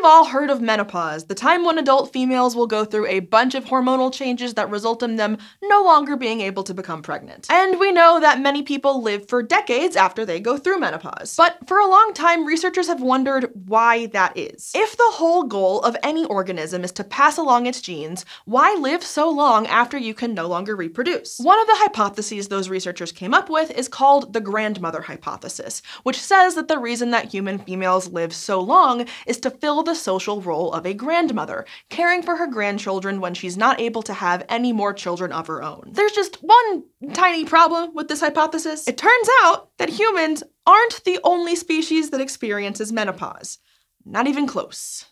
We've all heard of menopause, the time when adult females will go through a bunch of hormonal changes that result in them no longer being able to become pregnant. And we know that many people live for decades after they go through menopause. But for a long time, researchers have wondered why that is. If the whole goal of any organism is to pass along its genes, why live so long after you can no longer reproduce? One of the hypotheses those researchers came up with is called the grandmother hypothesis, which says that the reason that human females live so long is to fill the social role of a grandmother, caring for her grandchildren when she's not able to have any more children of her own. There's just one tiny problem with this hypothesis. It turns out that humans aren't the only species that experiences menopause. Not even close.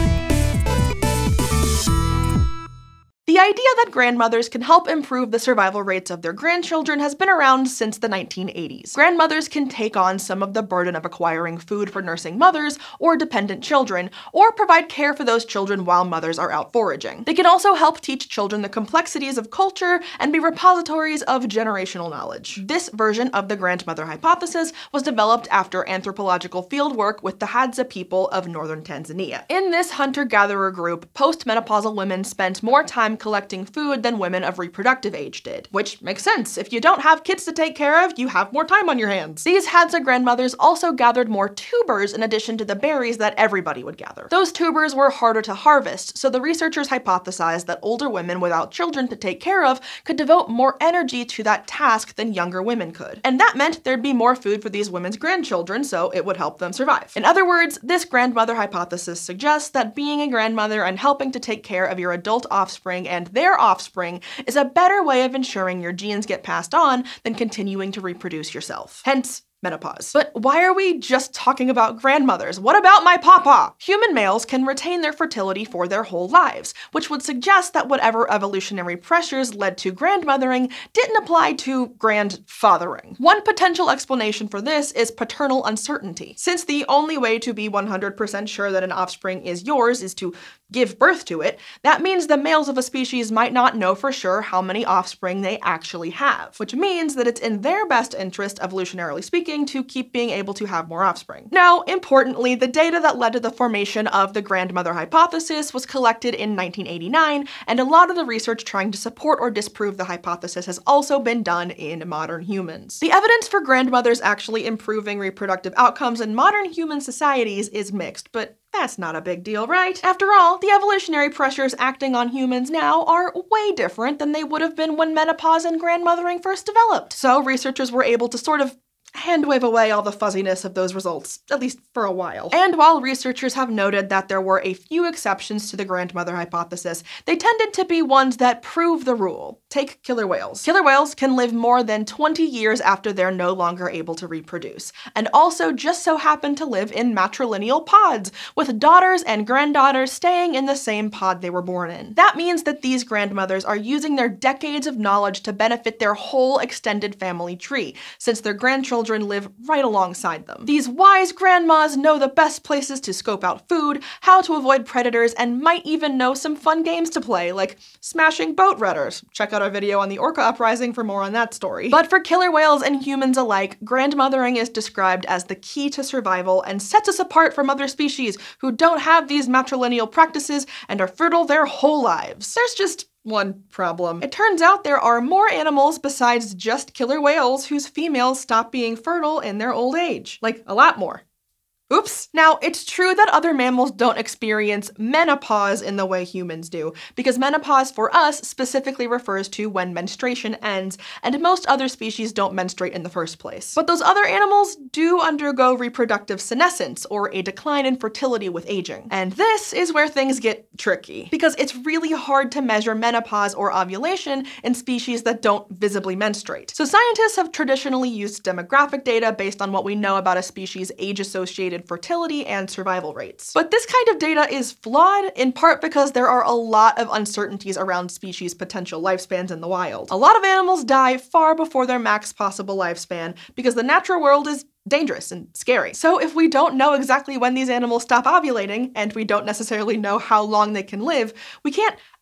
The idea that grandmothers can help improve the survival rates of their grandchildren has been around since the 1980s. Grandmothers can take on some of the burden of acquiring food for nursing mothers or dependent children, or provide care for those children while mothers are out foraging. They can also help teach children the complexities of culture and be repositories of generational knowledge. This version of the grandmother hypothesis was developed after anthropological fieldwork with the Hadza people of northern Tanzania. In this hunter-gatherer group, postmenopausal women spent more time collecting food than women of reproductive age did. Which makes sense. If you don't have kids to take care of, you have more time on your hands. These Hadza grandmothers also gathered more tubers in addition to the berries that everybody would gather. Those tubers were harder to harvest, so the researchers hypothesized that older women without children to take care of could devote more energy to that task than younger women could. And that meant there'd be more food for these women's grandchildren, so it would help them survive. In other words, this grandmother hypothesis suggests that being a grandmother and helping to take care of your adult offspring and their offspring is a better way of ensuring your genes get passed on than continuing to reproduce yourself. Hence, menopause. But why are we just talking about grandmothers? What about my papa? Human males can retain their fertility for their whole lives, which would suggest that whatever evolutionary pressures led to grandmothering didn't apply to grandfathering. One potential explanation for this is paternal uncertainty. Since the only way to be 100% sure that an offspring is yours is to give birth to it, that means the males of a species might not know for sure how many offspring they actually have, which means that it's in their best interest, evolutionarily speaking, to keep being able to have more offspring. Now, importantly, the data that led to the formation of the grandmother hypothesis was collected in 1989, and a lot of the research trying to support or disprove the hypothesis has also been done in modern humans. The evidence for grandmothers actually improving reproductive outcomes in modern human societies is mixed, but that's not a big deal, right? After all, the evolutionary pressures acting on humans now are way different than they would have been when menopause and grandmothering first developed. So researchers were able to sort of hand-wave away all the fuzziness of those results, at least for a while. And while researchers have noted that there were a few exceptions to the grandmother hypothesis, they tended to be ones that prove the rule. Take killer whales. Killer whales can live more than 20 years after they're no longer able to reproduce, and also just so happen to live in matrilineal pods, with daughters and granddaughters staying in the same pod they were born in. That means that these grandmothers are using their decades of knowledge to benefit their whole extended family tree, since their grandchildren live right alongside them. These wise grandmas know the best places to scope out food, how to avoid predators, and might even know some fun games to play, like smashing boat rudders. Check out our video on the orca uprising for more on that story. But for killer whales and humans alike, grandmothering is described as the key to survival and sets us apart from other species who don't have these matrilineal practices and are fertile their whole lives. There's just one problem. It turns out there are more animals besides just killer whales whose females stop being fertile in their old age. Like, a lot more. Oops. Now, it's true that other mammals don't experience menopause in the way humans do, because menopause for us specifically refers to when menstruation ends, and most other species don't menstruate in the first place. But those other animals do undergo reproductive senescence, or a decline in fertility with aging. And this is where things get tricky, because it's really hard to measure menopause or ovulation in species that don't visibly menstruate. So scientists have traditionally used demographic data based on what we know about a species' age-associated fertility and survival rates. But this kind of data is flawed, in part because there are a lot of uncertainties around species' potential lifespans in the wild. A lot of animals die far before their max possible lifespan because the natural world is dangerous and scary. So if we don't know exactly when these animals stop ovulating, and we don't necessarily know how long they can live, we can't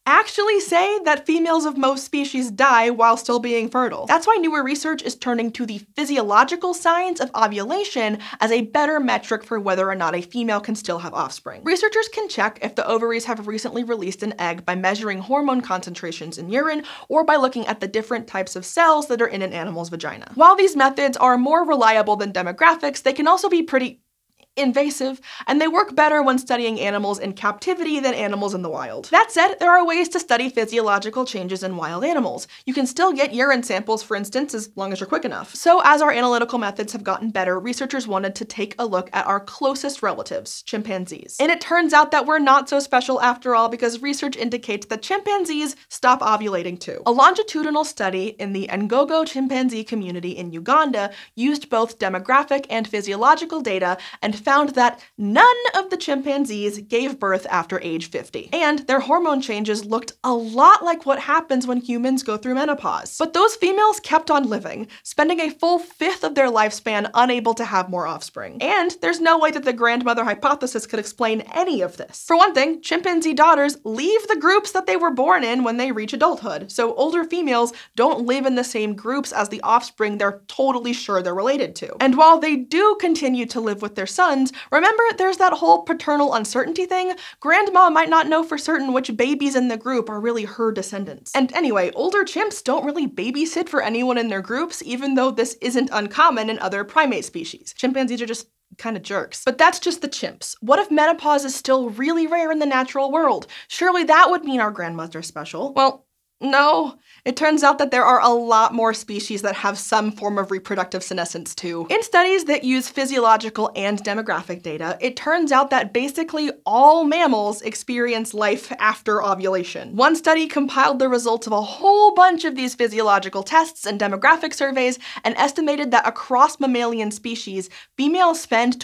actually say that females of most species die while still being fertile. That's why newer research is turning to the physiological signs of ovulation as a better metric for whether or not a female can still have offspring. Researchers can check if the ovaries have recently released an egg by measuring hormone concentrations in urine or by looking at the different types of cells that are in an animal's vagina. While these methods are more reliable than demographics, they can also be pretty invasive, and they work better when studying animals in captivity than animals in the wild. That said, there are ways to study physiological changes in wild animals. You can still get urine samples, for instance, as long as you're quick enough. So as our analytical methods have gotten better, researchers wanted to take a look at our closest relatives, chimpanzees. And it turns out that we're not so special after all, because research indicates that chimpanzees stop ovulating too. A longitudinal study in the Ngogo chimpanzee community in Uganda used both demographic and physiological data and found that none of the chimpanzees gave birth after age 50. And their hormone changes looked a lot like what happens when humans go through menopause. But those females kept on living, spending a full fifth of their lifespan unable to have more offspring. And there's no way that the grandmother hypothesis could explain any of this. For one thing, chimpanzee daughters leave the groups that they were born in when they reach adulthood, so older females don't live in the same groups as the offspring they're totally sure they're related to. And while they do continue to live with their sons, remember there's that whole paternal uncertainty thing? Grandma might not know for certain which babies in the group are really her descendants. And anyway, older chimps don't really babysit for anyone in their groups, even though this isn't uncommon in other primate species. Chimpanzees are just kind of jerks. But that's just the chimps. What if menopause is still really rare in the natural world? Surely that would mean our grandmas are special. Well, no. It turns out that there are a lot more species that have some form of reproductive senescence too. In studies that use physiological and demographic data, it turns out that basically all mammals experience life after ovulation. One study compiled the results of a whole bunch of these physiological tests and demographic surveys and estimated that across mammalian species, females spend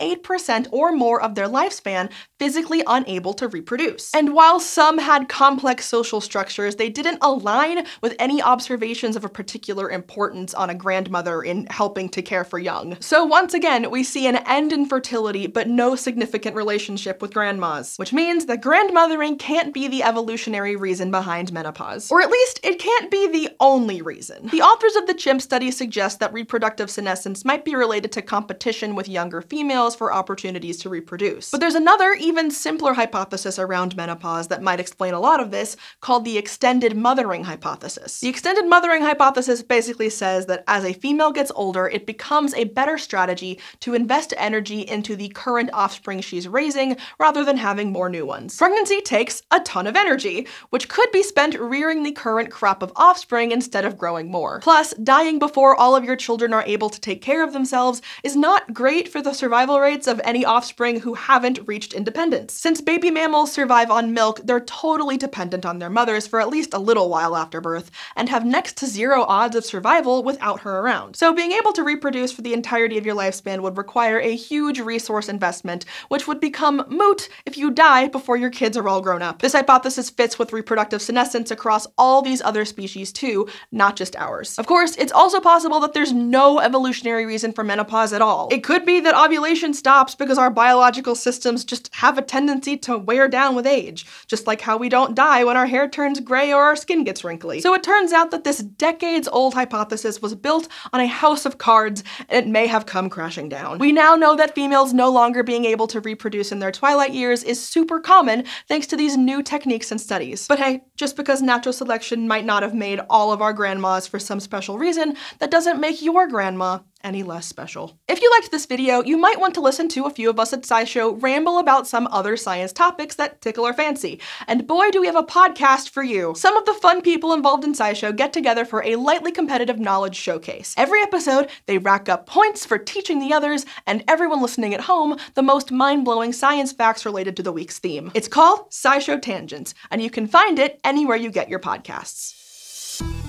28% or more of their lifespan physically unable to reproduce. And while some had complex social structures, they didn't align with any observations of a particular importance on a grandmother in helping to care for young. So once again, we see an end in fertility, but no significant relationship with grandmas, which means that grandmothering can't be the evolutionary reason behind menopause. Or at least it can't be the only reason. The authors of the chimp study suggest that reproductive senescence might be related to competition with younger females for opportunities to reproduce. But there's another, even simpler hypothesis around menopause that might explain a lot of this, called the extended mothering hypothesis. The extended mothering hypothesis basically says that as a female gets older, it becomes a better strategy to invest energy into the current offspring she's raising rather than having more new ones. Pregnancy takes a ton of energy, which could be spent rearing the current crop of offspring instead of growing more. Plus, dying before all of your children are able to take care of themselves is not great for the survival rates of any offspring who haven't reached independence. Since baby mammals survive on milk, they're totally dependent on their mothers for at least a little while after birth, and have next to zero odds of survival without her around. So being able to reproduce for the entirety of your lifespan would require a huge resource investment, which would become moot if you die before your kids are all grown up. This hypothesis fits with reproductive senescence across all these other species too, not just ours. Of course, it's also possible that there's no evolutionary reason for menopause at all. It could be that ovulation stops because our biological systems just have a tendency to wear down with age, just like how we don't die when our hair turns gray or our skin gets wrinkly. So it turns out that this decades-old hypothesis was built on a house of cards, and it may have come crashing down. We now know that females no longer being able to reproduce in their twilight years is super common thanks to these new techniques and studies. But hey, just because natural selection might not have made all of our grandmas for some special reason, that doesn't make your grandma any less special. If you liked this video, you might want to listen to a few of us at SciShow ramble about some other science topics that tickle our fancy. And boy, do we have a podcast for you. Some of the fun people involved in SciShow get together for a lightly competitive knowledge showcase. Every episode, they rack up points for teaching the others, and everyone listening at home, the most mind-blowing science facts related to the week's theme. It's called SciShow Tangents, and you can find it anywhere you get your podcasts.